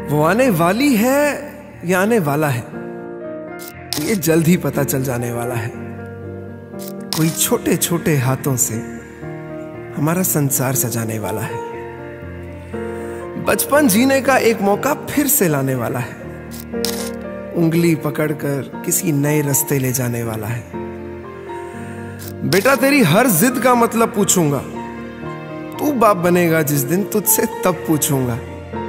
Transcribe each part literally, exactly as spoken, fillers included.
वो आने वाली है या आने वाला है, ये जल्द ही पता चल जाने वाला है। कोई छोटे छोटे हाथों से हमारा संसार सजाने वाला है। बचपन जीने का एक मौका फिर से लाने वाला है। उंगली पकड़कर किसी नए रास्ते ले जाने वाला है। बेटा तेरी हर जिद का मतलब पूछूंगा, तू बाप बनेगा जिस दिन तुझसे तब पूछूंगा।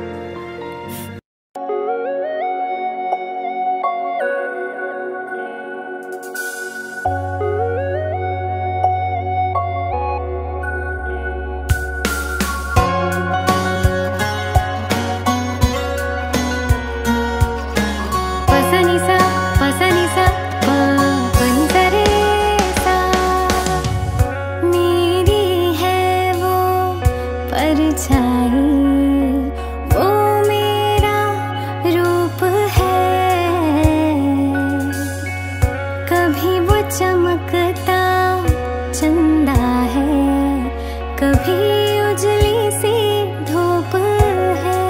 वो मेरा रूप है, कभी वो चमकता चंदा है, कभी उजली सी धूप है।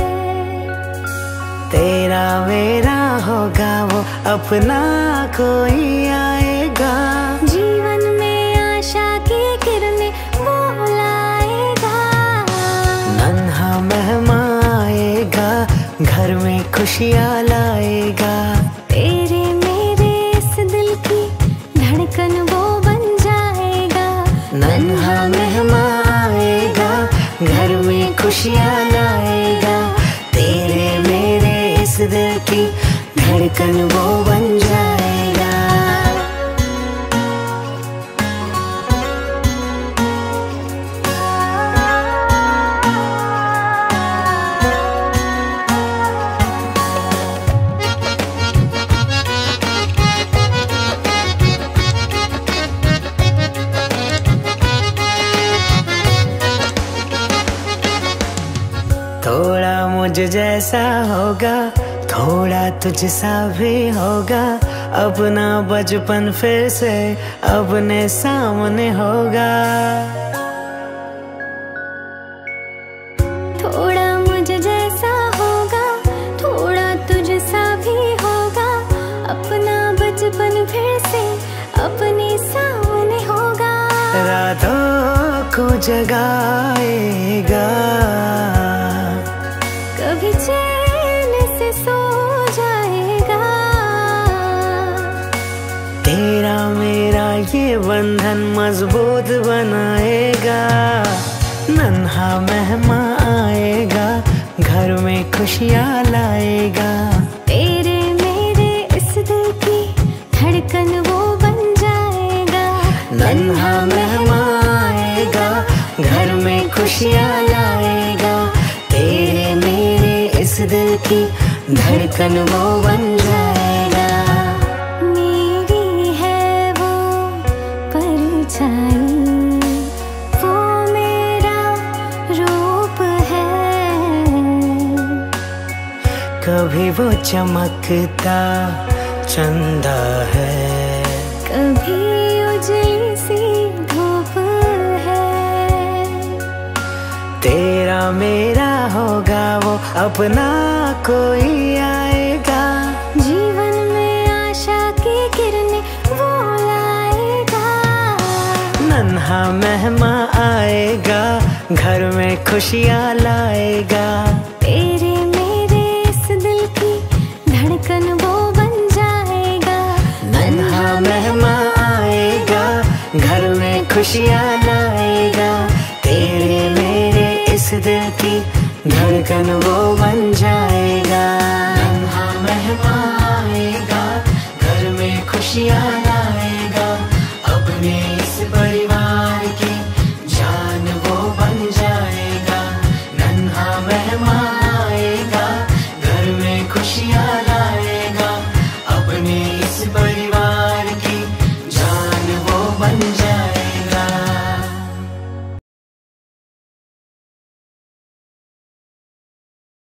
तेरा मेरा होगा वो अपना कोई आएगा, जीवन में आशा की किरणें वो लाएगा। नन्हा मेहमान आएगा, घर में खुशियाँ लाएगा। तेरे मेरे इस दिल की धड़कन वो बन जाएगा। नन्हा मेहमान आएगा, घर में खुशियाँ लाएगा। तेरे मेरे इस दिल की धड़कन वो बन जाएगा। थोड़ा मुझ जैसा होगा, थोड़ा तुझसा भी होगा। अपना बचपन फिर से अपने सामने होगा। थोड़ा मुझ जैसा होगा, थोड़ा तुझसा भी होगा। अपना बचपन फिर से अपने सामने होगा। रातों को जगाएगा, कभी चैन से सो जाएगा। तेरा मेरा ये बंधन मजबूत बनाएगा। नन्हा मेहमान आएगा, घर में खुशियाँ लाएगा। तेरे मेरे इस दिल की धड़कन वो बन जाएगा। नन्हा मेहमान आएगा, घर में खुशियाँ लाएगा। तेरे मेरे इस दिल की धड़कन वो बन जाएगा। मेरी है वो परछाई, वो मेरा रूप है, कभी वो चमकता चंदा है, कभी उजली सी धूप है। तेरा मेरा होगा वो अपना कोई आएगा, जीवन में आशा की किरणें वो लाएगा। नन्हा मेहमान आएगा, घर में खुशियाँ लाएगा। तेरे मेरे इस दिल की धड़कन वो बन जाएगा। नन्हा मेहमान आएगा, घर में खुशियाँ लाएगा। तेरे मेरे इस दिल की धड़कन वो बन जाएगा। नन्हा मेहमान आएगा, घर में खुशियाँ